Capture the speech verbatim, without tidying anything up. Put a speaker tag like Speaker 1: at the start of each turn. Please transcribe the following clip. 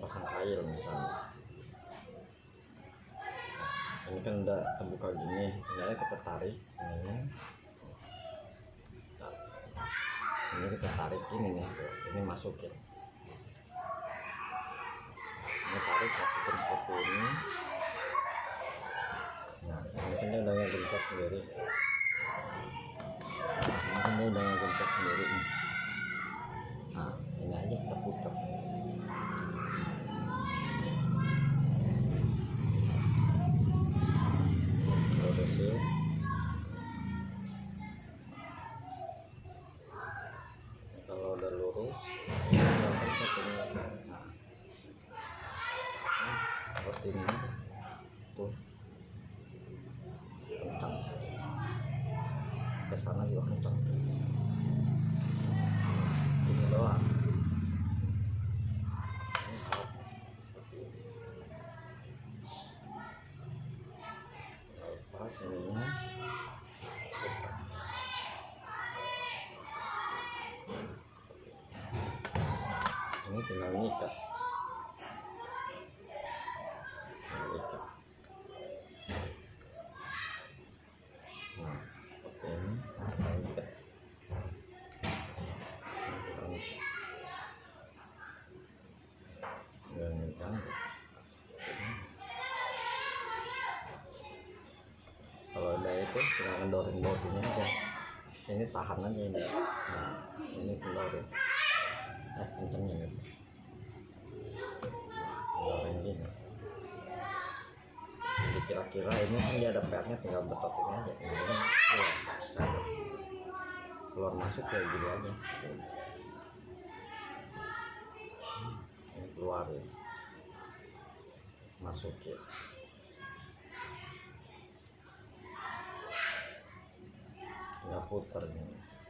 Speaker 1: pasang kail misalnya. Nah, ini kan udah terbuka gini, tinggalnya kita tarik ini. Nah, ini kita tarik ini nih, tuh. Ini masukin. Ini tarik masukin seperti ini. Nah, ini kan dia udah ngegencet sendiri. Ini kan dia udah ngegencet sendiri nih. Nah, ini aja kita putar. Terus kalau udah lurus, kita pencet ini. Nah, seperti ini tuh, kencang ke sana juga kencang, ini doang. Ini seperti ini. Lepas ininya, ini tinggal ngikat. Nah, seperti ini. Nah, ngikat. Tinggal ngikat. Kalau ada itu tinggal ngedorin bodinya aja. Ini tahan aja ini. Nah, ini kendorin. Eh, kencengnya gitu. Kendorin gini. Jadi kira-kira ini kan dia ada petnya, tinggal betokin aja. Ini keluar, keluar masuk kayak gini aja. Ini keluarin, masukin. Tinggal puter nih.